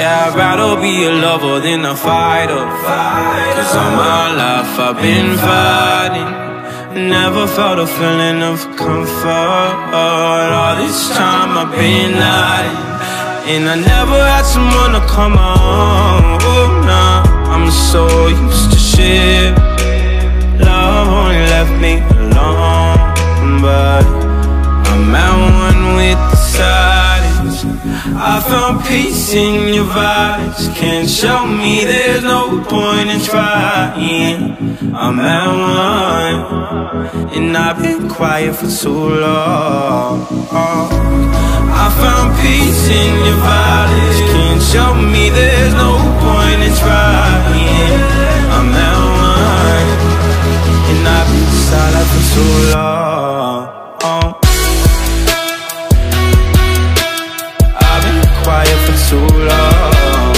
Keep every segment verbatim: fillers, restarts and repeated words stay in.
Yeah, I'd rather be a lover than a fighter. Cause all my life I've been fighting, never felt a feeling of comfort. All this time I've been hiding, and I never had someone to come on. Oh, nah, I'm so used to shit. Love only left me alone, but I'm at one with the silence. I found peace in your vibes. Can't show me there's no point in trying. I'm at one, and I've been quiet for too long. I found peace in your vibes. Can't show me there's no point in trying. I'm at one, and I've been silent for too long. I've been quiet for too long.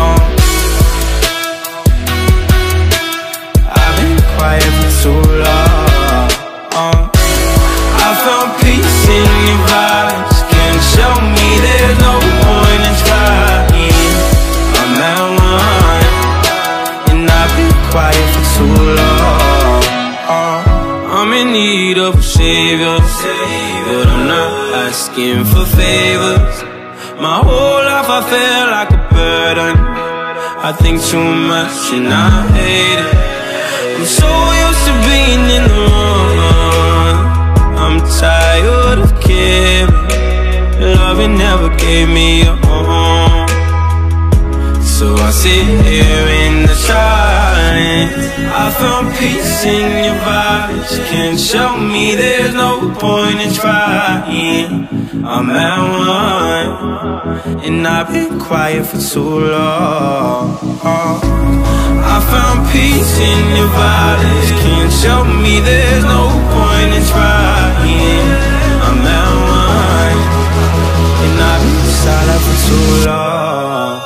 I've been quiet for too long. I found peace in your vibes. Can't show me there's no point in trying. I'm at one, and I've been quiet for too long. I'm in need of a savior, but I'm not asking for favors. My whole life I feel like a burden. I think too much and I hate it. I'm so used to being in the wrong. I'm tired of caring. Loving never gave me a home, so I sit here in the silence. I found peace in your vibes. Can't show me there's no point in trying. I'm at one, and I've been quiet for too long. I found peace in your vibes. Can't show me there's no point in trying. I'm at one, and I've been silent for too long.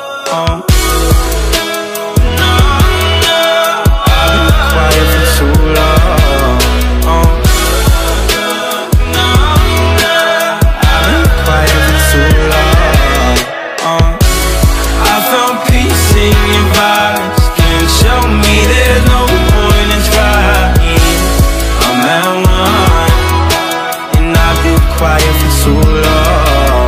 Quiet for too long.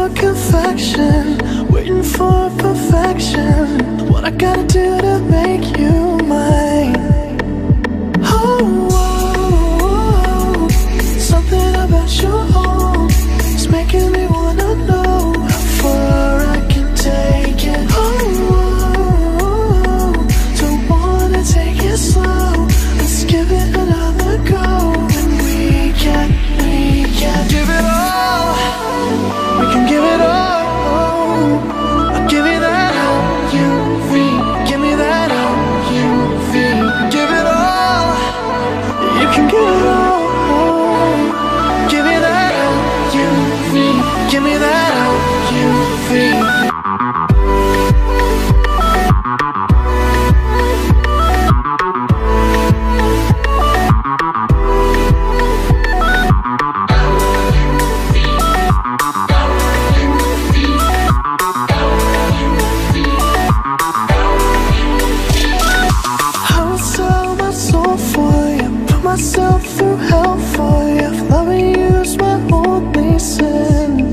for confection, waiting for perfection. What I gotta do to make you mine? Oh, oh, oh. Something about your home is making me wanna know how far I can take it. Oh, oh, oh. Don't wanna take it slow. Let's give it another go. And we can, we can give it all. We can give it all. I'll give you that how you feel. Give me that how you feel. Give it all. You can give it all. Give me that how you feel. Give me that how you feel. Myself through hell for you. If loving you's my only sin,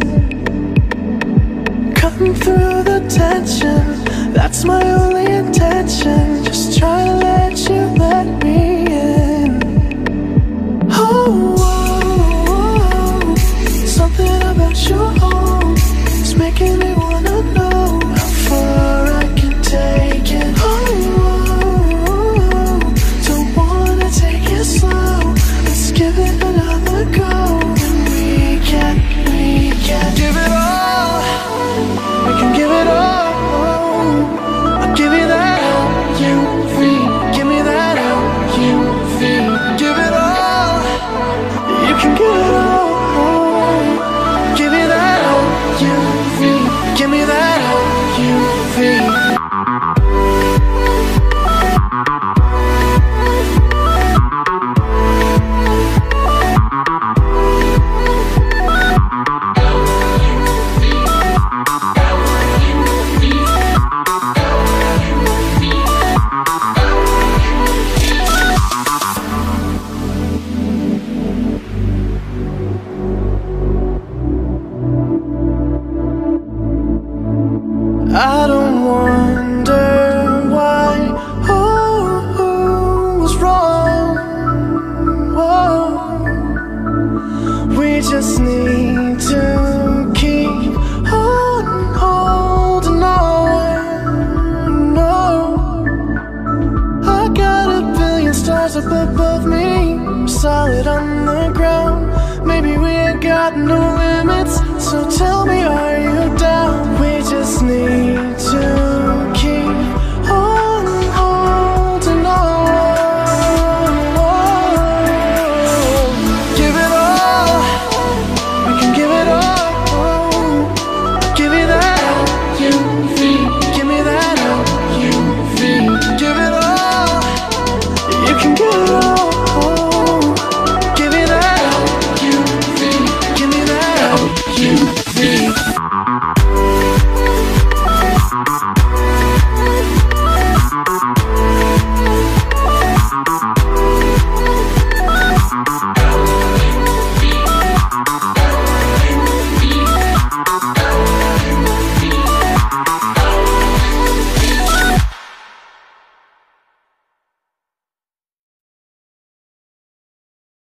cutting through the tension, that's my only intention. Just try to let you let me in. Oh, oh, oh. Something about you.